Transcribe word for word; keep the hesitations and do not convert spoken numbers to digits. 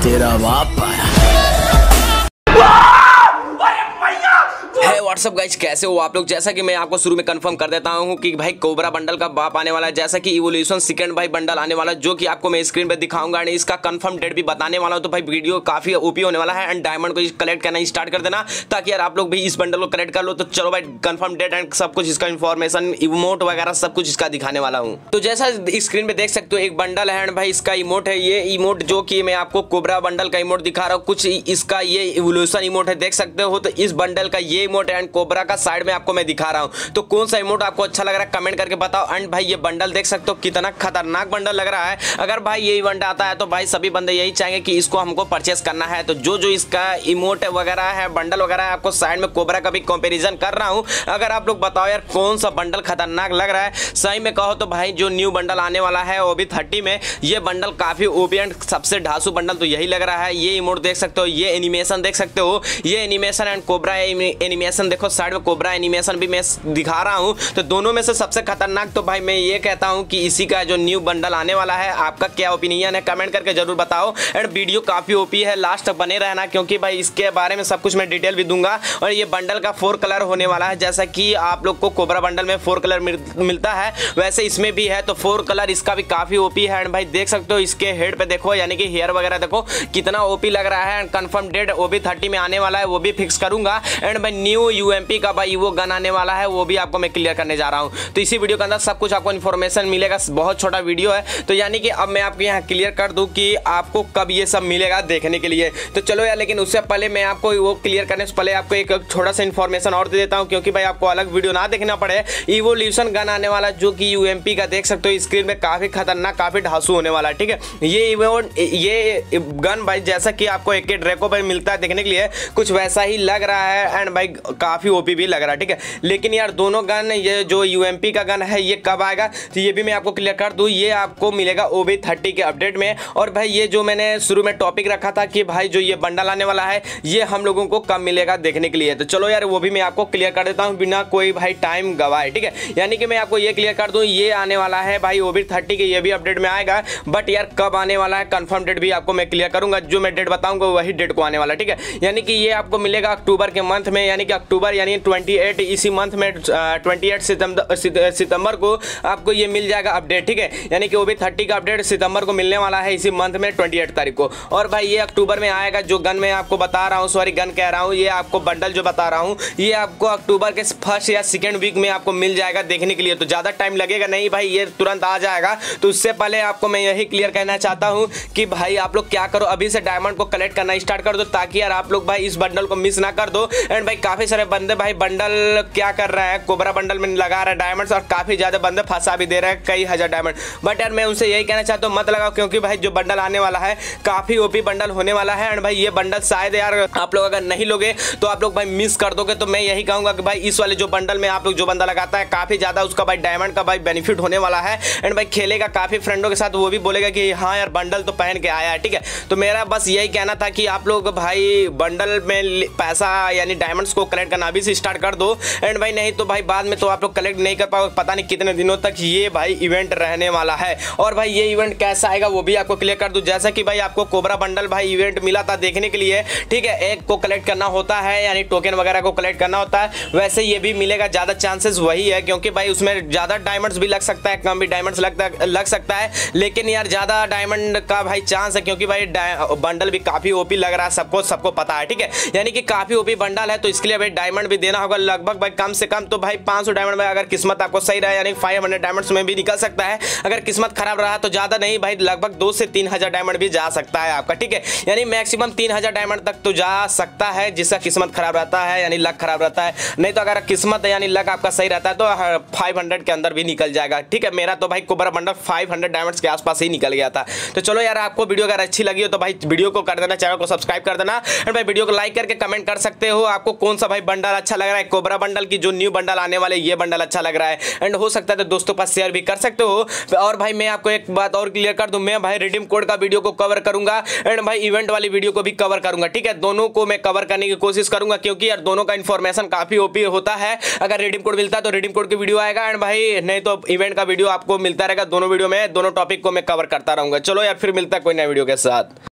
तेरा बाप आया। व्हाट्सअप गाइस, कैसे हो आप लोग। जैसा कि मैं आपको शुरू में कंफर्म कर देता हूं कि भाई कोबरा बंडल का बाप आने वाला है, जैसा कि इवोल्यूशन सेकंड भाई बंडल आने वाला है, जो कि आपको मैं स्क्रीन पे दिखाऊंगा एंड इसका कंफर्म डेट भी बताने वाला हूं। तो भाई वीडियो काफी ओपी होने वाला है एंड डायमंड को कलेक्ट करना स्टार्ट कर देना, ताकि यार आप लोग भी इस बंडल को कलेक्ट कर लो। तो चलो भाई कंफर्म डेट एंड सब कुछ इसका इन्फॉर्मेशन, इमोट वगैरह सब कुछ इसका दिखाने वाला हूँ। तो जैसा स्क्रीन पे देख सकते हो एक बंडल है एंड भाई इसका इमोट है, ये इमोट जो कि मैं आपको कोबरा बंडल का इमोट दिखा रहा हूँ। कुछ इसका ये इवोल्यूशन इमोट है, देख सकते हो। तो इस बंडल का ये इमोट है एंड कोबरा का साइड में आपको मैं दिखा रहा हूं। तो कौन सा इमोट आपको अच्छा लग रहा है कमेंट करके बताओ। एंड भाई ये बंडल देख सकते हो कितना खतरनाक बंडल लग रहा है। अगर भाई ये इवेंट आता है तो भाई सभी बंदे यही चाहेंगे कि इसको हमको परचेस करना है। तो जो जो इसका इमोट वगैरह है, बंडल वगैरह है, आपको साइड में कोबरा का भी कंपैरिजन कर रहा हूं। अगर आप लोग बताओ यार कौन सा बंडल खतरनाक लग रहा है। सही में कहो तो भाई जो न्यू बंडल आने वाला है वो भी थर्टी में, ये बंडल काफी ओपी एंड सबसे ढासू बंडल तो यही लग रहा है। ये इमोट देख सकते हो, ये एनिमेशन देख सकते हो, ये एनिमेशन एंड कोबरा एनिमेशन देखो, साइड में कोबरा एनिमेशन भी मैं दिखा रहा हूं। तो दोनों में से सबसे खतरनाक तो भाई मैं ये कहता हूं कि इसी का जो न्यू बंडल आने वाला है। आपका क्या ओपिनियन है कमेंट करके जरूर बताओ। एंड वीडियो काफी ओपी है, लास्ट तक बने रहना, क्योंकि भाई इसके बारे में सब कुछ मैं डिटेल भी दूंगा। और ये बंडल का फोर कलर होने वाला है, जैसा कि आप लोग को कोबरा बंडल में फोर कलर मिलता है वैसे इसमें भी है। तो फोर कलर इसका भी काफी ओपी है। एंड भाई देख सकते हो इसके हेड पे देखो, यानी कि हेयर वगैरह देखो कितना ओपी लग रहा है। एंड कंफर्म डेट वो भी थर्टी में आने वाला है, वो भी फिक्स करूंगा। एंड भाई न्यू यूएमपी का भाई वो गन आने वाला है, वो भी आपको मैं क्लियर करने जा रहा हूं। तो इसी वीडियो के अंदर सब कुछ आपको इन्फॉर्मेशन मिलेगा। बहुत छोटा वीडियो है, तो यानी कि अब मैं आपको यहाँ क्लियर कर दूं कि आपको कब ये सब मिलेगा देखने के लिए। तो चलो यार, लेकिन उससे पहले मैं आपको वो क्लियर करने से पहले आपको एक थोड़ा सा इन्फॉर्मेशन और दे देता हूँ, क्योंकि भाई आपको अलग वीडियो ना देखना पड़े। इवोल्यूशन गन आने वाला जो कि यूएमपी का देख सकते हो स्क्रीन में, काफी खतरनाक काफी ढासू होने वाला है। ठीक है, ये ये गन भाई जैसा कि आपको एक ड्रैको पर मिलता है देखने के लिए, कुछ वैसा ही लग रहा है। एंड भाई काफी ओपी भी लग रहा है। ठीक है, लेकिन यार दोनों गन, ये जो यूएमपी का गन है ये कब आएगा तो ये भी मैं आपको क्लियर कर दूं। ये आपको मिलेगा ओबी थर्टी के अपडेट में। और भाई ये जो मैंने शुरू में टॉपिक रखा था कि भाई जो ये बंडल आने वाला है ये हम लोगों को कब मिलेगा देखने के लिए, तो चलो यार वो भी मैं आपको क्लियर कर देता हूं बिना कोई भाई टाइम गवाए। ठीक है, यानी कि मैं आपको ये क्लियर कर दूं, ये आने वाला है भाई ओबी थर्टी के, ये भी अपडेट में आएगा। बट यार कब आने वाला है कंफर्म डेट भी आपको मैं क्लियर करूंगा। जो मैं डेट बताऊंगा वही डेट को आने वाला है। ठीक है, यानी कि ये आपको मिलेगा अक्टूबर के मंथ में, यानी कि अक्टूबर यानी ट्वेंटी एट इसी मंथ में ट्वेंटी एट सितंबर को आपको ये मिल जाएगा अपडेट। ठीक है, यानी कि वो भी थर्टी का अपडेट सितंबर को मिलने वाला है इसी मंथ में ट्वेंटी एट तारीख को। और भाई ये अक्टूबर में आएगा जो गन मैं आपको बता रहा हूँ, सॉरी गन कह रहा हूँ, ये आपको बंडल जो बता रहा हूँ ये आपको अक्टूबर के फर्स्ट या सेकेंड वीक में आपको मिल जाएगा देखने के लिए। तो ज़्यादा टाइम लगेगा नहीं भाई, ये तुरंत आ जाएगा। तो उससे पहले आपको मैं यही क्लियर कहना चाहता हूँ कि भाई आप लोग क्या करो, अभी से डायमंड को कलेक्ट करना स्टार्ट कर दो, ताकि यार आप लोग भाई इस बंडल को मिस ना कर दो। एंड भाई काफ़ी सारे बंदे भाई बंडल क्या कर रहे हैं, कोबरा बंडल में लगा रहे हैं डायमंड्स, और काफ़ी ज़्यादा बंदे फंसा भी दे रहे हैं कई हज़ार डायमंड। बट यार मैं उनसे यही कहना चाहता हूँ मत लगाओ, क्योंकि भाई जो बंडल आने वाला है काफ़ी ओपी बंडल होने वाला है। एंड भाई ये बंडल शायद यार आप लोग अगर नहीं लोगे तो आप लोग भाई मिस कर दोगे। तो मैं यही कहूँगा कि भाई इस वाले जो बंडल में आप लोग जो बंदा लगाता है काफ़ी ज़्यादा उसका भाई डायमंड का भाई बेनिफिट होने वाला है। एंड भाई खेलेगा काफ़ी फ्रेंडों के साथ, वो भी बोलेगा कि हाँ यार बंडल तो पहन के आया है। ठीक है, तो मेरा बस यही कहना था कि आप लोग भाई बंडल में पैसा यानी डायमंड्स को कलेक्ट करना अभी से स्टार्ट कर दो। एंड भाई नहीं तो भाई बाद में तो आप लोग कलेक्ट नहीं कर पाओगे, पता नहीं कितने दिनों तक ये भाई इवेंट रहने वाला है। और भाई ये इवेंट कैसा आएगा वो भी आपको क्लियर कर दूं। जैसा कि भाई आपको कोबरा बंडल भाई इवेंट मिला था देखने के लिए, ठीक है, एक को कलेक्ट करना होता है यानी टोकन वगैरह को कलेक्ट करना होता है, वैसे ये भी मिलेगा। ज़्यादा चांसेस वही है, क्योंकि भाई उसमें ज़्यादा डायमंड्स भी लग सकता है, कम भी डायमंड्स लगता लग सकता है, लेकिन यार ज़्यादा डायमंड का भाई चांस है, क्योंकि भाई बंडल भी काफ़ी ओपी लग रहा है, सबको सबको पता है। ठीक है, यानी कि काफ़ी ओपी बंडल है, तो इसके लिए भाई डायमंड भी देना होगा लगभग भाई कम से कम तो भाई पाँच सौ डायमंड में, अगर किस्मत आपको सही रहा यानी फाइव हंड्रेड डायमंड्स में भी निकल सकता है। अगर किस्मत खराब रहा तो ज़्यादा नहीं भाई, लगभग दो से तीन हज़ार डायमंड भी जा सकता है आपका। ठीक है, यानी मैक्सिमम तीन हज़ार डायमंड तक तो जा सकता है, जिसका किस्मत खराब रहता है यानी लक खराब रहता है। नहीं तो अगर किस्मत यानी लक आपका सही रहता है तो फाइव हंड्रेड के अंदर भी निकल जाएगा। ठीक है, मेरा तो भाई cobra bundle five hundred diamonds के आसपास ही निकल गया था। तो चलो यार, आपको वीडियो अगर अच्छी लगी हो तो भाई वीडियो को कर देना, चैनल को सब्सक्राइब कर देना, एंड भाई वीडियो को लाइक करके कमेंट कर सकते हो आपको कौन सा भाई बंडल अच्छा लग रहा है। कोबरा बंडल की जो न्यू बंडल आने वाले ये बंडल अच्छा लग रहा है, एंड हो सकता है तो दोस्तों पास शेयर भी कर सकते हो। और भाई मैं आपको एक बात और क्लियर कर दूं, मैं भाई रिडीम कोड का वीडियो को कवर करूंगा एंड भाई इवेंट वाली वीडियो को भी कवर करूंगा। ठीक है, दोनों को मैं कवर करने की कोशिश करूंगा, क्योंकि यार दोनों का इन्फॉर्मेशन काफी ओपी होता है। अगर रिडीम कोड मिलता है तो रिडीम कोड की वीडियो आएगा, एंड भाई नहीं तो इवेंट का वीडियो आपको मिलता रहेगा। दोनों वीडियो में दोनों टॉपिक को मैं कवर करता रहूंगा। चलो यार, फिर मिलता है कोई नया वीडियो के साथ।